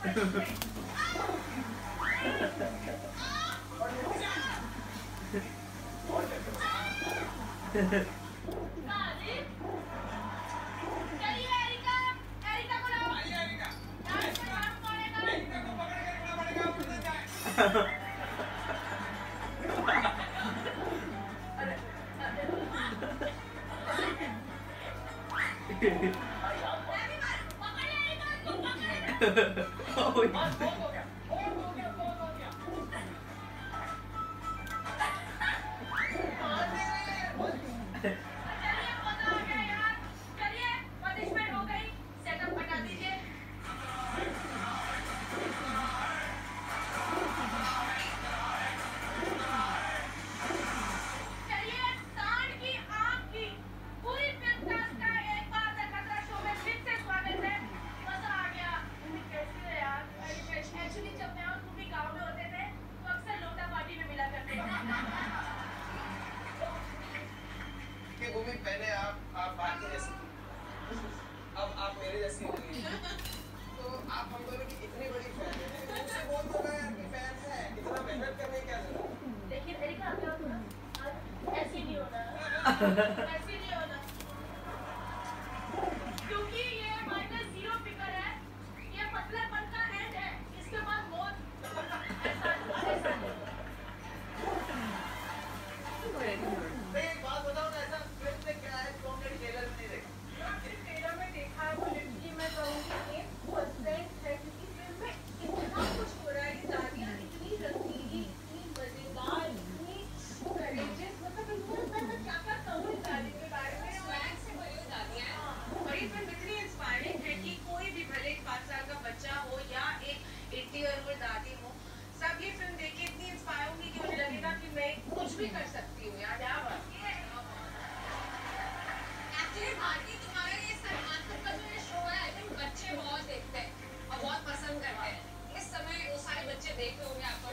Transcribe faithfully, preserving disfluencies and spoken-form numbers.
पहले आप आप बात की जैसी अब आप मेरे जैसी हो गई तो आप हम दोनों की इतनी बड़ी फैन है मुझसे बोल दो मैं आपकी फैन है इतना मेहनत करने क्या जरूरत देखिए एरिका क्या होता ऐसे नहीं होना ऐसे नहीं होना क्योंकि ये माइनस जीरो फिगर है ये पतलापन का एंड है इसके बाद बहुत ऐसा ऐसा एक बात बताओ ना ऐसा फिल्म में क्या है जो हमने ट्रेलर में नहीं देखा ट्रेलर में देखा है तो लिटरली मैं कहूँगी एक परसेंट है क्योंकि फिल्म में इतना कुछ हो रहा है ये दादियाँ इतनी रसीली इतनी मजेदार इतनी करेजियस मतलब मैं क्या क्या कहूँ इस दादी के बारे में स्वैग से भरी हुई दादियाँ हैं और ये फिल्म इतनी इंस्पायरिंग है कि कोई भी भले एक पाँच साल का बच्चा हो या एक एट्टी ईयर ओल्ड दादी हो सब ये फिल्म देख के इतनी इंस्पायर होंगी कि मुझे लगेगा कि मैं कुछ भी कर सकती हूँ यार क्या बात है एक्चुअली भारती तुम्हारा ये सलमान खान का जो ये शो है आई थिंक बच्चे बहुत देखते हैं और बहुत पसंद करते हैं इस समय वो सारे बच्चे देख रहे होंगे आपका